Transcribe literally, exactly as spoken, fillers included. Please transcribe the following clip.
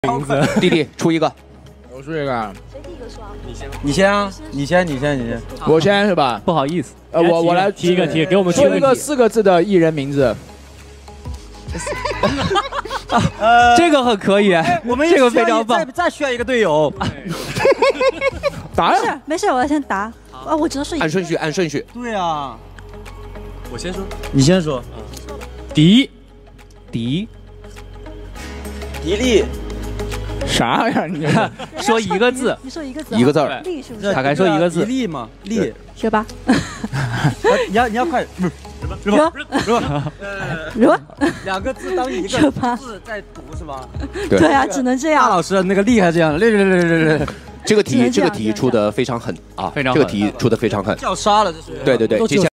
名字。弟弟出一个， 我出一个。 谁第一个说？ 你先， 你先啊，你先，你先，你先。 我先是吧？ 不好意思， 呃，我我来提一个提，给我们说一个四个字的艺人名字。 这个很可以， 我们这个非常棒。 再再需要一个队友。 答没事没事，我要先答。啊，我只能说一个。 按顺序，按顺序。 对啊， 我先说， 你先说。 迪，迪， 迪丽。 啥呀你？ 说一个字， 你说一个字， 一个字儿。 丽是不是？ 大概说一个字。 迪丽嘛，丽。 学吧。 你要你要快， 是吧？ 是吧？ 是吧？ 两个字当一个字在读是吧？ 对啊，只能这样。 大老师那个厉害这样，厉厉厉厉厉。 这个题这个题出的非常狠啊， 非常这个题出的非常狠， 叫杀了这是。 对对对，接下来。